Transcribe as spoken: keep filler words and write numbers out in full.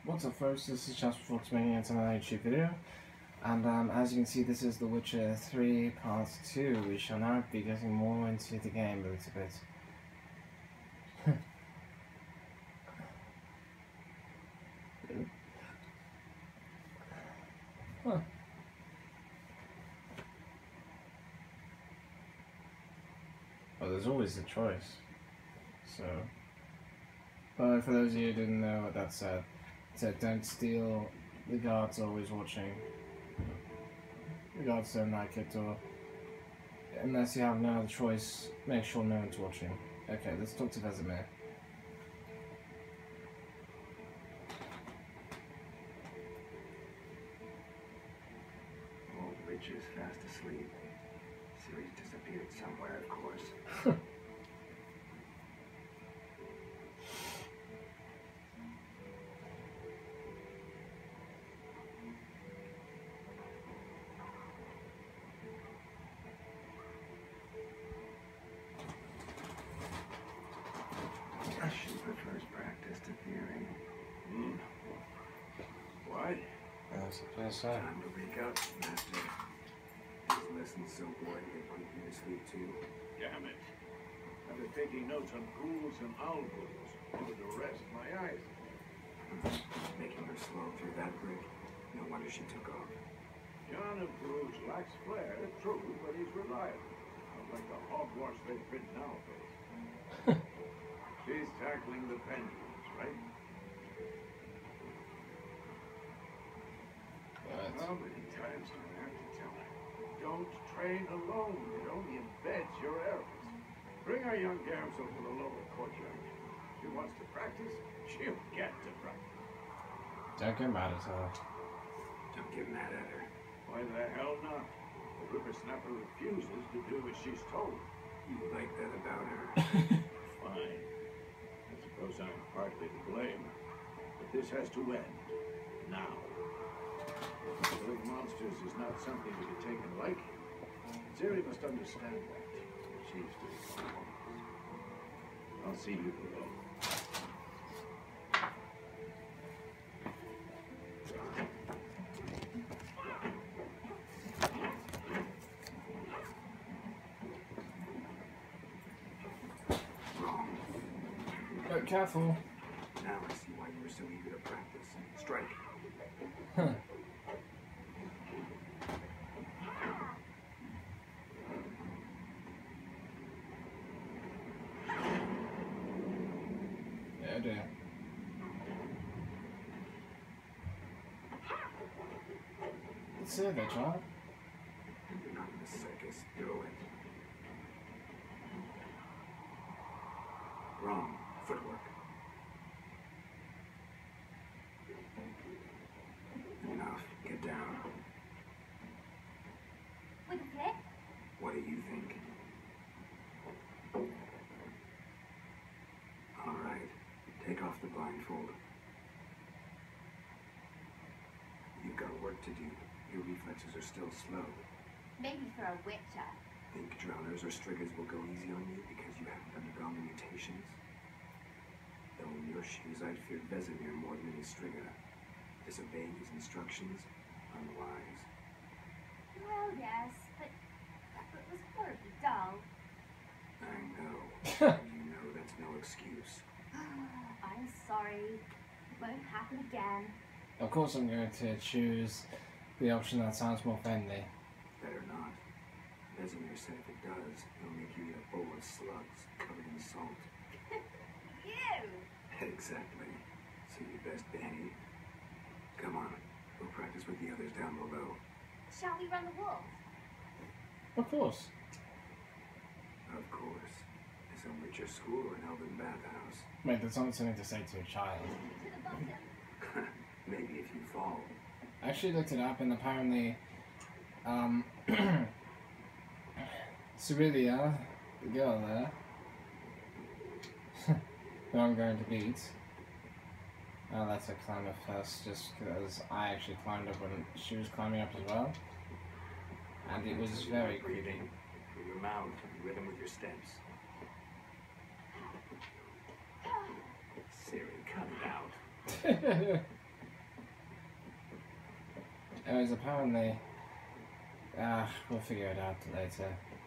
What's up folks, this is Jasper Fox making it another YouTube video, and um, as you can see this is The Witcher three Part two. We shall now be getting more into the game a little bit. Huh. Well, there's always a choice, so... But for those of you who didn't know what that said, it said don't steal, the guards are always watching. The guards don't like it, or unless you have no other choice, make sure no one's watching. Okay, let's talk to Vesemir. Old Richard's fast asleep. Ciri's disappeared somewhere, of course. She prefers practice to theory. Hmm. What? That's the first time. Time to wake up, Master. These lessons so boring they put you to sleep too. Damn it. I've been taking notes on ghouls and owl ghouls. Able to rest my eyes. Making her slow through that brick. No wonder she took off. John of Bruges lacks flair, true, but he's reliable. Not like the hogwash they print nowadays. She's tackling the pendulums, right? But How many times do I have to tell her? Don't train alone. It only embeds your errors. Bring our young damsel to the lower courtyard. She wants to practice, she'll get to practice. don't get mad at her. Don't get mad at her. Why the hell not? The whippersnapper refuses to do as she's told. You like that about her. Fine. I suppose I'm partly to blame. But this has to end. Now. Killing monsters is not something to be taken lightly. Ciri must understand that. She's doing her part. I'll see you below. Wrong. But careful. Now I see why you were so eager to practice. Strike. Huh. Yeah, dear. Let's see there, child. You're not in a circus. Do it. Wrong. Footwork. Enough. Get down. With a flip? What do you think? All right. Take off the blindfold. You've got work to do. Your reflexes are still slow. Maybe for a witcher. Think drowners or striggers will go easy on you because you haven't undergone the mutations? Though in your shoes, I'd fear Vesemir more than any strigger. Disobeying his instructions? Unwise. Well, yes, but it was horribly dull. I know. And you know that's no excuse. I'm sorry. It won't happen again. Of course I'm going to choose the option that sounds more friendly. Better not. Vesemir said if it does, he'll make you eat a bowl of slugs covered in salt. Ew! Exactly. So you best behave. Come on. We'll practice with the others down below. Shall we run the wolf? Of course. Of course. Is a Witcher school or an elven bathhouse? Wait, that's not something to say to a child. To the bottom. Maybe if you fall. I actually looked it up and apparently, um, Cirilia, the girl there, who I'm going to beat, I'll let her climb up first just because I actually climbed up when she was climbing up as well, and it was very creepy. Breathing through your mouth in rhythm with your steps. Ciri, cut it out. Anyways, apparently, ah, we'll figure it out later.